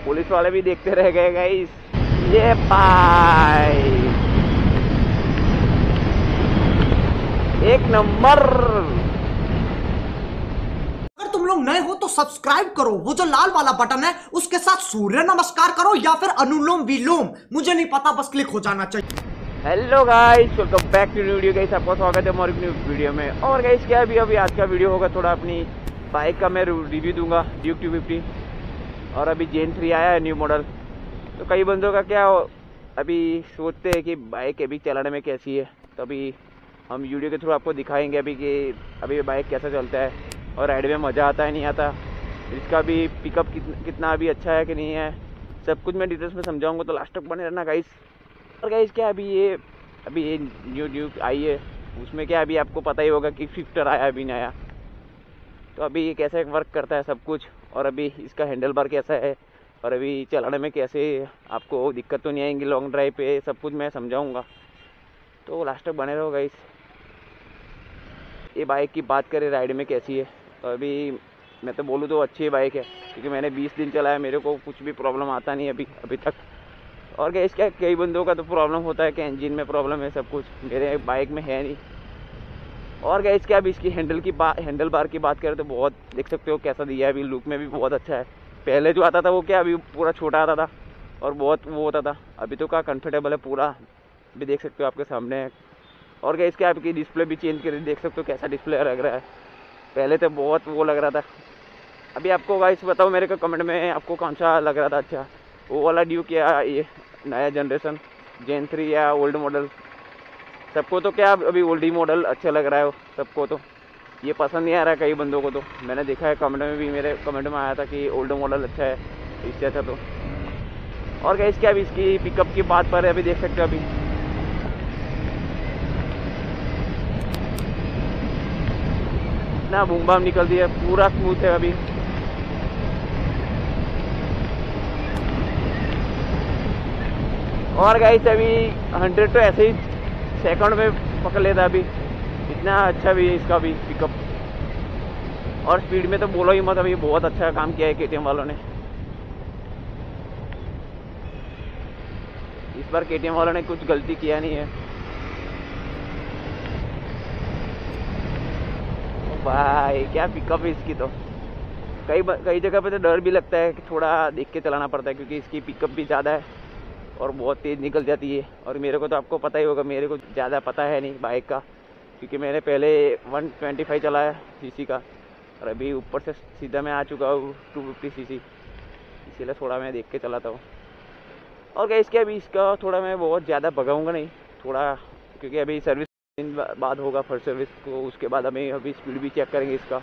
Police वाले भी देखते रह गए गाइस। ये भाई एक नंबर। अगर तुम लोग नए हो तो सब्सक्राइब करो, वो जो लाल वाला बटन है उसके साथ सूर्य नमस्कार करो या फिर अनुलोम विलोम, मुझे नहीं पता, बस क्लिक हो जाना चाहिए। Hello guys, welcome back to new video guys. आपका स्वागत है हमारी न्यू वीडियो में। और गाइस क्या अभी आज का वीडियो होगा थोड़ा अपनी बाइक का मैं रिव्यू दूंगा, ड्यूक 250। और अभी जेन 3 आया है न्यू मॉडल। तो कई बंदों का क्या अभी सोचते हैं कि बाइक अभी चलाने में कैसी है, तो अभी हम वीडियो के थ्रू आपको दिखाएंगे अभी कि अभी बाइक कैसा चलता है और राइड में मज़ा आता है नहीं आता, इसका भी पिकअप कितना अभी अच्छा है कि नहीं है, सब कुछ मैं डिटेल्स में समझाऊंगा। तो लास्ट तक बने रहना गाइस। और गाइस क्या अभी ये न्यू आई है, उसमें क्या अभी आपको पता ही होगा कि स्विफ्टर आया अभी नया। तो अभी ये कैसे वर्क करता है सब कुछ, और अभी इसका हैंडल बार कैसा है, और अभी चलाने में कैसे आपको दिक्कत तो नहीं आएंगी लॉन्ग ड्राइव पे, सब कुछ मैं समझाऊंगा। तो लास्ट तक बने रहो गाइस। ये बाइक की बात करें राइड में कैसी है, तो अभी मैं तो बोलूँ तो अच्छी बाइक है, क्योंकि मैंने 20 दिन चलाया, मेरे को कुछ भी प्रॉब्लम आता नहीं अभी तक। और गैस क्या कई बंदों का तो प्रॉब्लम होता है कि इंजन में प्रॉब्लम है, सब कुछ मेरे बाइक में है नहीं। और गैस क्या अभी इसकी हैंडल बार की बात करें तो बहुत देख सकते हो कैसा दिया है, अभी लुक में भी बहुत अच्छा है। पहले जो आता था वो क्या अभी पूरा छोटा आता था और बहुत वो होता था, अभी तो क्या कंफर्टेबल है पूरा, अभी देख सकते हो आपके सामने है। और गैस क्या आपकी डिस्प्ले भी चेंज कर देख सकते हो कैसा डिस्प्ले लग रहा है, पहले तो बहुत वो लग रहा था। अभी आपको गाइस बताओ मेरे को कमेंट में आपको कौन सा लग रहा था अच्छा, वो वाला ड्यूक या ये नया जनरेशन जेन 3 या ओल्ड मॉडल। सबको तो क्या अभी ओल्ड ही मॉडल अच्छा लग रहा है, सबको तो ये पसंद नहीं आ रहा है कई बंदों को। तो मैंने देखा है कमेंट में भी, मेरे कमेंट में आया था कि ओल्ड मॉडल अच्छा है इससे अच्छा। तो और गाइस क्या अभी इसकी पिकअप की बात पर है, अभी देख सकते हो अभी इतना बूम बाम निकल दिया, पूरा स्मूथ है अभी। और गाइस अभी 100 तो ऐसे ही सेकंड में पकड़ लेता अभी, इतना अच्छा भी है इसका भी पिकअप। और स्पीड में तो बोलो ही मत, अभी बहुत अच्छा काम किया है केटीएम वालों ने। इस बार केटीएम वालों ने कुछ गलती किया नहीं है। ओ भाई क्या पिकअप है इसकी। तो कई जगह पे तो डर भी लगता है कि थोड़ा देख के चलाना पड़ता है, क्योंकि इसकी पिकअप भी ज़्यादा है और बहुत तेज़ निकल जाती है। और मेरे को तो आपको पता ही होगा, मेरे को ज़्यादा पता है नहीं बाइक का, क्योंकि मैंने पहले 125 चलाया सीसी का, और अभी ऊपर से सीधा मैं आ चुका हूँ 250 सीसी, इसीलिए थोड़ा मैं देख के चलाता हूँ। और क्या इसके अभी इसका थोड़ा मैं बहुत ज़्यादा भगाऊँगा नहीं थोड़ा, क्योंकि अभी सर्विस दिन बाद होगा फर्स्ट सर्विस को, उसके बाद हमें अभी स्पीड भी चेक करेंगे इसका,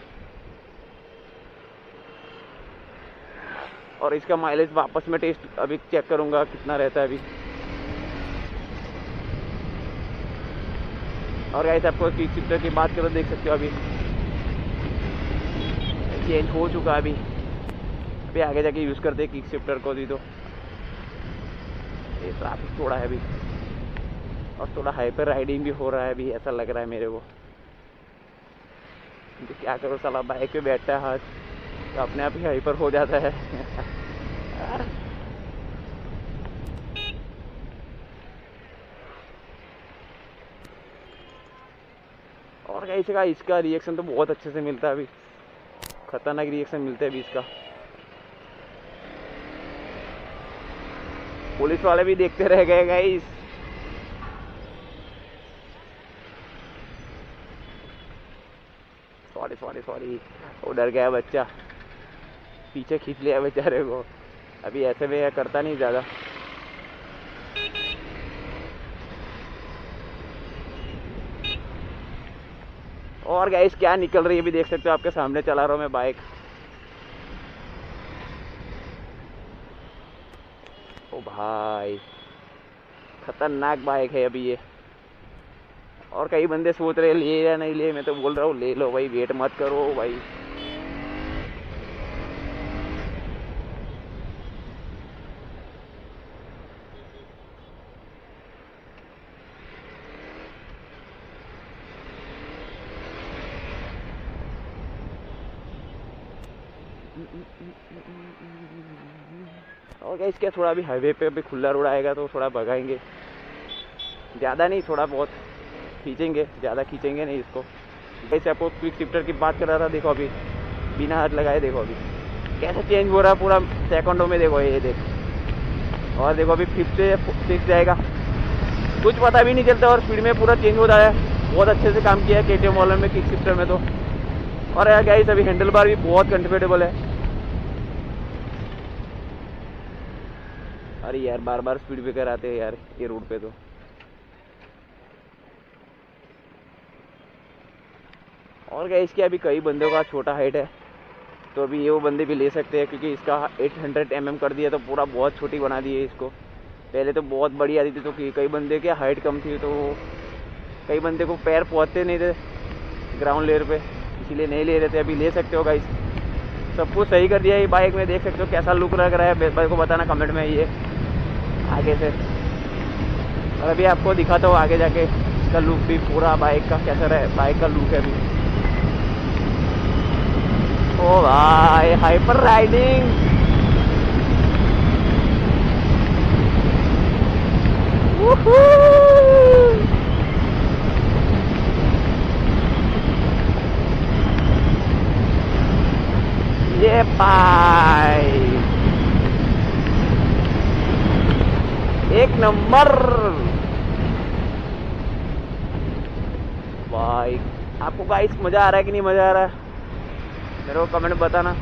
और इसका माइलेज वापस में टेस्ट अभी चेक करूँगा कितना रहता है अभी। और गाइस आपको किक शिफ्टर की बात करो, देख सकते हो अभी चेंज हो चुका है अभी आगे जाके यूज़ करते हैं किक शिफ्टर को भी। तो ये ट्रैफिक थोड़ा है अभी, और थोड़ा हाइपर राइडिंग भी हो रहा है अभी, ऐसा लग रहा है मेरे को। तो क्या करो, साला बाइक पे बैठता है हाथ तो अपने आप ही हाइपर हो जाता है। और कैसे का इसका रिएक्शन तो बहुत अच्छे से मिलता है अभी, खतरनाक रिएक्शन मिलता है अभी इसका। पुलिस वाले भी देखते रह गए गाइस। सॉरी सॉरी सॉरी, वो डर गया बच्चा, पीछे खींच लिया बेचारे को। अभी ऐसे में करता नहीं ज़्यादा। और गाइस क्या निकल रही है अभी देख सकते हो, आपके सामने चला रहा हूँ मैं बाइक। ओ भाई खतरनाक बाइक है अभी ये। और कई बंदे सोच रहे ले या नहीं ले, मैं तो बोल रहा हूँ ले लो भाई, वेट मत करो भाई। और गाइस क्या थोड़ा अभी हाईवे पे अभी खुला रोड आएगा तो थोड़ा भगाएंगे, ज़्यादा नहीं, थोड़ा बहुत खींचेंगे, ज़्यादा खींचेंगे नहीं इसको। वैसे आपको क्विक शिफ्टर की बात कर रहा था, देखो अभी बिना हाथ लगाए देखो अभी कैसे चेंज हो रहा है पूरा सेकंडों में, देखो ये देखो। और देखो अभी 5 से 6 जाएगा, कुछ पता भी नहीं चलता और स्पीड में पूरा चेंज होता है। बहुत अच्छे से काम किया है KTM वालों में क्विक शिफ्टर में तो। और यार गाइस अभी हैंडल बार भी बहुत कंफर्टेबल है। अरे यार बार बार स्पीड ब्रेकर आते हैं यार ये रोड पे तो। और गाइस क्या अभी कई बंदों का छोटा हाइट है तो अभी ये वो बंदे भी ले सकते हैं, क्योंकि इसका 800 mm कर दिया तो पूरा बहुत छोटी बना दी है इसको। पहले तो बहुत बड़ी आती थी तो कई बंदे की हाइट कम थी तो कई बंदे को पैर पहुंचते नहीं थे ग्राउंड लेवल पे, इसीलिए नहीं ले रहे थे। अभी ले सकते हो गाइस, सब कुछ सही कर दिया है बाइक में, देख सकते हो कैसा लुक लग रहा है मेरे को बताना कमेंट में ये आगे से। और अभी आपको दिखाता हूँ आगे जाके इसका लुक भी पूरा बाइक का कैसा रहा है, बाइक का लुक है अभी। ओ भाई हाइपर राइडिंग, ये भाई एक नंबर भाई। आपको गाइस मजा आ रहा है कि नहीं मजा आ रहा है मेरे को कमेंट बताना।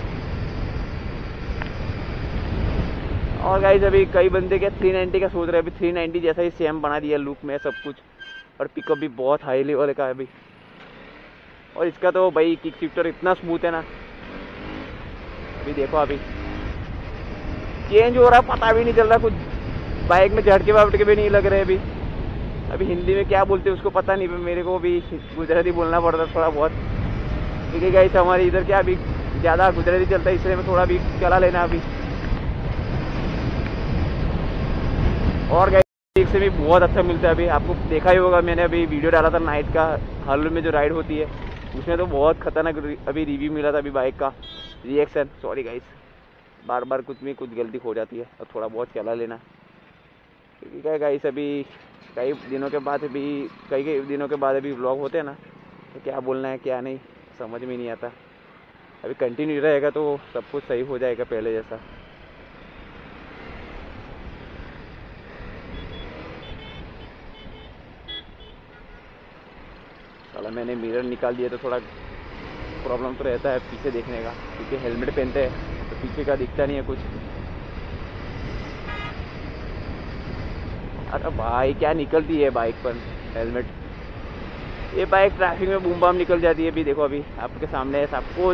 और गाइस अभी कई बंदे क्या 390 का सोच रहे हैं, अभी 390 जैसा ही सेम बना दिया लुक में सब कुछ। और पिकअप भी बहुत हाई लेवल का है अभी। और इसका तो भाई किक शिफ्टर इतना स्मूथ है ना, अभी देखो अभी चेंज हो रहा है पता भी नहीं चल रहा, कुछ बाइक में झटके वाटके भी नहीं लग रहे। अभी हिंदी में क्या बोलते हैं उसको पता नहीं, मेरे को भी गुजराती बोलना पड़ता थोड़ा बहुत, क्योंकि गाइस हमारे इधर क्या अभी ज़्यादा गुजराती चलता है, इसलिए मैं थोड़ा भी चला लेना अभी। और गाइस से भी बहुत अच्छा मिलता है अभी, आपको देखा ही होगा मैंने अभी वीडियो डाला था नाइट का हालू में जो राइड होती है, उसमें तो बहुत खतरनाक अभी रिव्यू मिला था अभी बाइक का रिएक्शन। सॉरी गाइस बार बार कुछ गलती हो जाती है और थोड़ा बहुत चला लेना, क्योंकि क्या गाइस अभी कई दिनों के बाद अभी व्लॉग होते हैं ना, तो क्या बोलना है क्या नहीं समझ में नहीं आता। अभी कंटिन्यू रहेगा तो सब कुछ सही हो जाएगा पहले जैसा। साला मैंने मिरर निकाल दिया तो थोड़ा प्रॉब्लम तो रहता है पीछे देखने का, क्योंकि हेलमेट पहनते हैं तो पीछे का दिखता नहीं है कुछ। अरे भाई क्या निकलती है बाइक पर हेलमेट, ये बाइक ट्रैफिक में बूम बाम निकल जाती है। अभी देखो अभी आपके सामने है सब कुछ।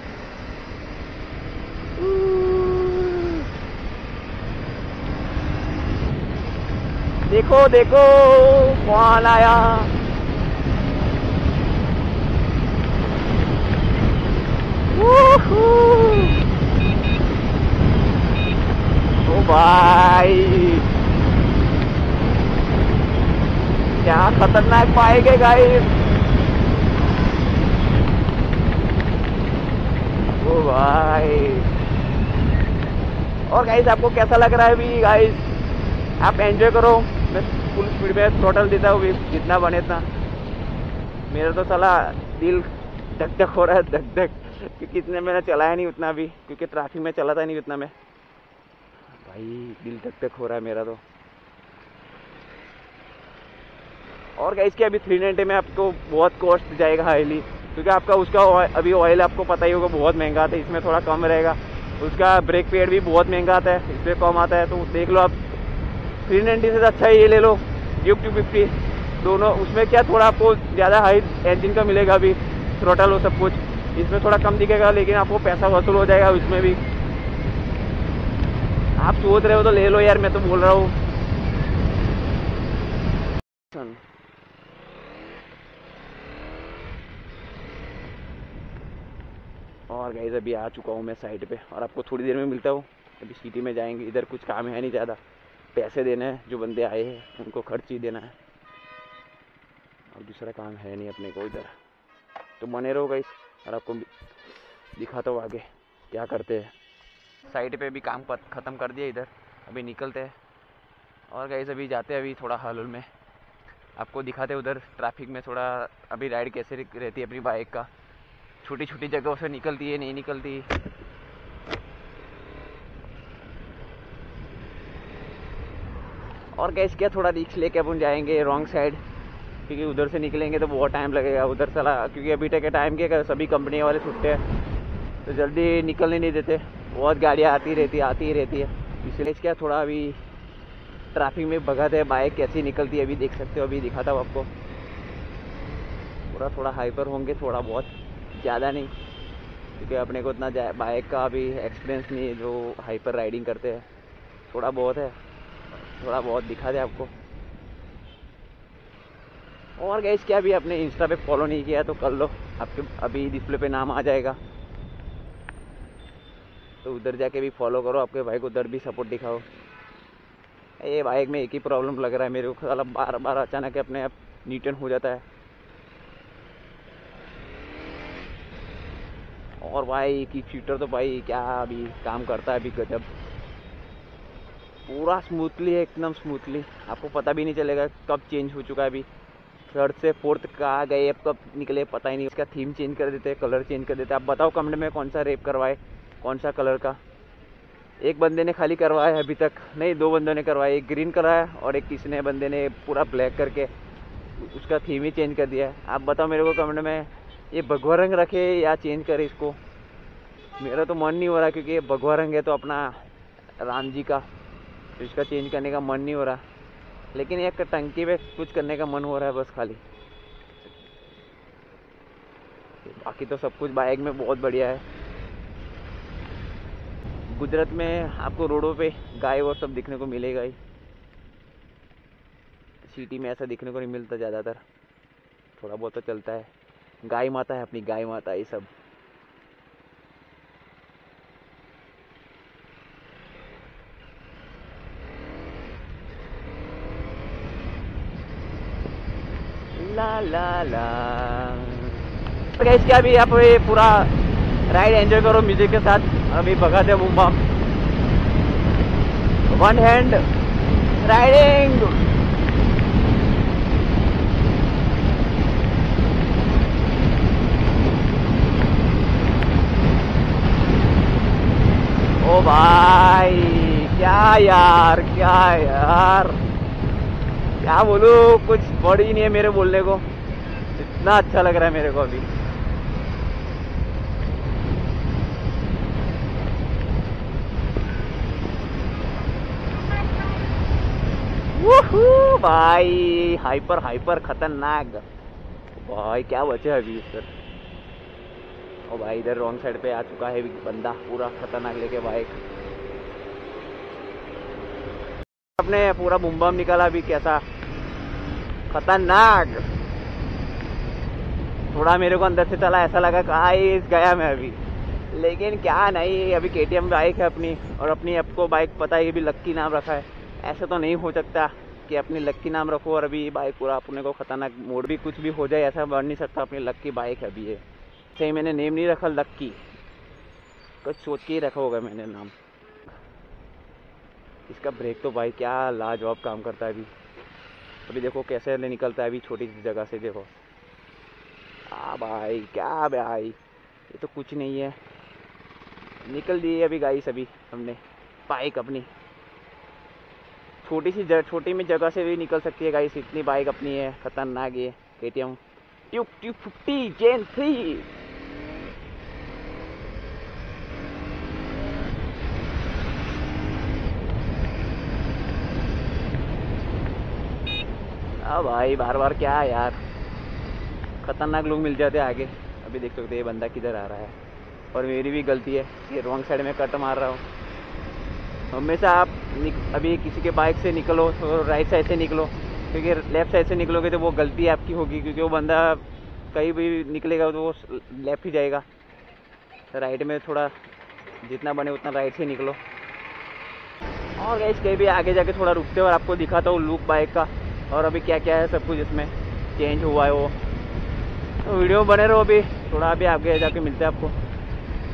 देखो देखो कौन आया, ओ भाई क्या खतरनाक बाइक है गाइस। ओ भाई और गाइस आपको कैसा लग रहा है अभी गाइस, आप एंजॉय करो। मैं फुल स्पीड में थ्रोटल देता हूँ जितना बने इतना। मेरा तो साला दिल धक धक हो रहा है धक धक, क्योंकि इतने मैंने चलाया नहीं उतना भी, क्योंकि ट्रैफिक में चलाता नहीं उतना मैं। भाई दिल धक धक हो रहा है मेरा तो। और गाइस क्या अभी 390 में आपको बहुत कॉस्ट जाएगा हाईली, क्योंकि आपका उसका अभी ऑयल आपको पता ही होगा बहुत महंगा आता है, इसमें थोड़ा कम रहेगा। उसका ब्रेक पैड भी बहुत महंगा आता है, इसमें कम आता है। तो देख लो आप 390 से अच्छा ये ले लो ड्यूक 250 दोनों। उसमें क्या थोड़ा आपको ज़्यादा हाई इंजन का मिलेगा अभी, थ्रोटल हो सब कुछ, इसमें थोड़ा कम दिखेगा लेकिन आपको पैसा वसूल हो जाएगा उसमें भी। आप सोच रहे हो तो ले लो यार, मैं तो बोल रहा हूँ। और गाइस अभी आ चुका हूँ मैं साइड पे, और आपको थोड़ी देर में मिलता हूँ। अभी सिटी में जाएंगे, इधर कुछ काम है नहीं ज़्यादा, पैसे देने हैं जो बंदे आए हैं उनको खर्च ही देना है, और दूसरा काम है नहीं अपने को इधर। तो बने रहो गाइस और आपको दिखाता हूँ आगे। क्या करते हैं। साइड पे भी काम ख़त्म कर दिया इधर, अभी निकलते हैं। और गाइस अभी जाते हैं अभी थोड़ा हाल में, आपको दिखाते उधर ट्रैफिक में थोड़ा अभी राइड कैसे रहती है अपनी बाइक का। छोटी छोटी जगहों से निकलती है, नहीं निकलती। और गाइस क्या थोड़ा रिस्क लेके अपन जाएंगे रॉन्ग साइड, क्योंकि उधर से निकलेंगे तो बहुत टाइम लगेगा उधर चला, क्योंकि अभी तक के टाइम के सभी कंपनी वाले छुट्टे हैं तो जल्दी निकलने नहीं देते, बहुत गाड़ियाँ आती रहती है। इसलिए क्या थोड़ा अभी ट्रैफिक में भगाते हैं, बाइक कैसी निकलती है अभी देख सकते हो, अभी दिखाता हूँ आपको। पूरा थोड़ा हाइपर होंगे, थोड़ा बहुत, ज़्यादा नहीं, क्योंकि अपने को उतना बाइक का अभी एक्सपीरियंस नहीं है जो हाइपर राइडिंग करते हैं। थोड़ा बहुत है, थोड़ा बहुत दिखा दे आपको। और गाइस क्या अभी आपने इंस्टा पे फॉलो नहीं किया तो कर लो, आपके अभी डिस्प्ले पे नाम आ जाएगा, तो उधर जाके भी फॉलो करो, आपके भाई को उधर भी सपोर्ट दिखाओ। ये बाइक में एक ही प्रॉब्लम लग रहा है मेरे को, साला बार बार अचानक अपने आप नीटन हो जाता है। और भाई की फीटर तो भाई क्या अभी काम करता है अभी गजब, पूरा स्मूथली है, एकदम स्मूथली, आपको पता भी नहीं चलेगा कब चेंज हो चुका है। अभी थर्ड से फोर्थ कहाँ गए, अब कब निकले पता ही नहीं। इसका थीम चेंज कर देते, कलर चेंज कर देते। आप बताओ कमेंट में कौन सा रेप करवाए, कौन सा कलर का। एक बंदे ने खाली करवाया है अभी तक, नहीं 2 बंदों ने करवाया, एक ग्रीन कराया और एक किसी बंदे ने पूरा ब्लैक करके उसका थीम ही चेंज कर दिया है। आप बताओ मेरे को कमेंट में, ये भगवा रंग रखे या चेंज करे इसको। मेरा तो मन नहीं हो रहा, क्योंकि ये भगवा रंग है तो अपना राम जी का, तो इसका चेंज करने का मन नहीं हो रहा, लेकिन एक टंकी पे कुछ करने का मन हो रहा है बस खाली। बाकी तो सब कुछ बाइक में बहुत बढ़िया है। गुजरात में आपको रोडों पे गाय और सब दिखने को मिलेगा ही, सिटी में ऐसा दिखने को नहीं मिलता ज़्यादातर, थोड़ा बहुत तो चलता है। गाय माता है अपनी, गाय माता ये सब। ला ला ला। तो गाइस क्या अभी आप ये पूरा राइड एंजॉय करो म्यूजिक के साथ। अभी भगाते बूम बम, वन हैंड राइडिंग। ओ भाई क्या यार, क्या बोलूं, कुछ वर्ड ही नहीं है मेरे बोलने को, इतना अच्छा लग रहा है मेरे को अभी। वूहू भाई, हाइपर खतरनाक भाई, क्या बचे अभी इस पर। ओ भाई इधर रॉन्ग साइड पे आ चुका है बंदा, पूरा खतरनाक लेके बाइक। अपने पूरा बूम बम निकाला अभी, कैसा खतरनाक। थोड़ा मेरे को अंदर से चला, ऐसा लगा गाइस गया मैं अभी, लेकिन क्या नहीं, अभी KTM बाइक है अपनी, और अपनी आपको बाइक पता है ये भी लक्की नाम रखा है। ऐसा तो नहीं हो सकता कि अपनी लक्की नाम रखो और अभी बाइक पूरा अपने को खतरनाक मोड भी कुछ भी हो जाए, ऐसा बन नहीं सकता। अपनी लक्की बाइक है अभी ये, सही मैंने नेम नहीं रखा लक्की, कुछ सोच के ही रखा होगा मैंने नाम। इसका ब्रेक तो भाई क्या लाजवाब काम करता है अभी देखो कैसे निकलता है अभी छोटी सी जगह से, देखो भाई क्या भाई, ये तो कुछ नहीं है। निकल दी अभी गाइस, अभी हमने बाइक अपनी छोटी में जगह से भी निकल सकती है गाइस, इतनी बाइक अपनी है खतरनाक ये KTM ट्यूब 50 Gen 3। भाई बार बार क्या यार, खतरनाक लोग मिल जाते हैं आगे। अभी देख सकते ये बंदा किधर आ रहा है, और मेरी भी गलती है कि रॉन्ग साइड में कट मार रहा हूँ। हमेशा आप अभी किसी के बाइक से निकलो तो राइट साइड से निकलो, क्योंकि लेफ़्ट साइड से निकलोगे तो वो गलती आपकी होगी, क्योंकि वो बंदा कहीं भी निकलेगा तो वो लेफ़्ट ही जाएगा। राइट में थोड़ा जितना बने उतना राइट से निकलो। और गाइस कहीं भी आगे जाके थोड़ा रुकते और आपको दिखाता हूँ लुक बाइक का, और अभी क्या क्या है सब कुछ इसमें चेंज हुआ है वो, तो वीडियो बने रहो। अभी थोड़ा अभी आगे जाके मिलते हैं आपको।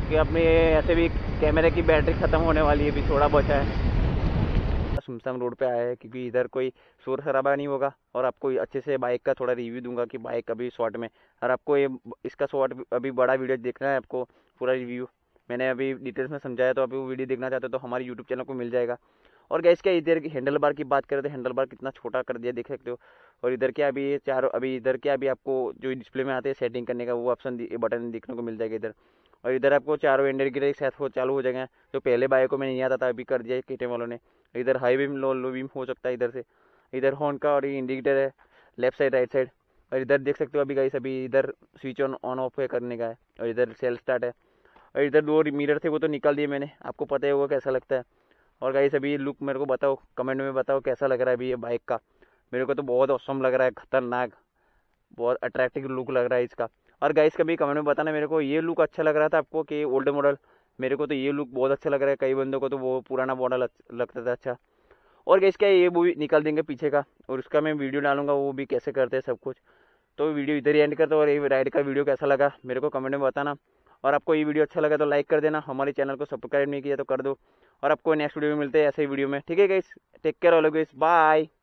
क्योंकि अपने ऐसे भी कैमरे की बैटरी ख़त्म होने वाली है, अभी थोड़ा बचा है। सुमसम रोड पे आया है क्योंकि इधर कोई शोर शराबा नहीं होगा और आपको अच्छे से बाइक का थोड़ा रिव्यू दूंगा कि बाइक अभी शॉर्ट में, और आपको ये इसका शॉर्ट अभी बड़ा वीडियो देखना है, आपको पूरा रिव्यू मैंने अभी डिटेल्स में समझाया, तो अभी वो वीडियो देखना चाहते हो तो हमारे यूट्यूब चैनल को मिल जाएगा। और गैस क्या इधर की हैंडल बार की बात करें तो हैंडल बार कितना छोटा कर दिया देख सकते हो। और इधर क्या अभी अभी इधर क्या अभी आपको जो डिस्प्ले में आते हैं सेटिंग करने का वो ऑप्शन बटन देखने को मिल जाएगा इधर। और इधर आपको चारों इंडिकेटर एक साथ चालू हो जाएंगे, जो पहले बाइक को में नहीं आता था अभी कर दिया केटीएम वालों ने। इधर हाई बीम लो बीम हो सकता है इधर से। इधर हॉर्न का और इंडिकेटर है लेफ्ट साइड राइट साइड। और इधर देख सकते हो अभी गाइस अभी इधर स्विच ऑन ऑफ करने का है। और इधर सेल स्टार्ट है। और इधर 2 मिरर थे वो तो निकाल दिए मैंने, आपको पता है वो कैसा लगता है। और गाइस अभी लुक मेरे को बताओ, कमेंट में बताओ कैसा लग रहा है अभी ये बाइक का। मेरे को तो बहुत औसम लग रहा है, खतरनाक, बहुत अट्रैक्टिव लुक लग रहा है इसका। और गाइस कभी कमेंट में बताना मेरे को ये लुक अच्छा लग रहा था आपको कि ओल्ड मॉडल। मेरे को तो ये लुक बहुत अच्छा लग रहा है, कई बंदों को तो वो पुराना मॉडल लगता था अच्छा। और गाइस क्या ये वो भी निकाल देंगे पीछे का, और उसका मैं वीडियो डालूंगा वो भी कैसे करते हैं सब कुछ। तो वीडियो इधर ही एंड करते हो। और ये राइड का वीडियो कैसा लगा मेरे को कमेंट में बताना। और आपको ये वीडियो अच्छा लगा तो लाइक कर देना, हमारे चैनल को सब्सक्राइब नहीं किया तो कर दो। और आपको नेक्स्ट वीडियो में मिलते हैं ऐसे ही वीडियो में, ठीक है guys, take care all guys, bye.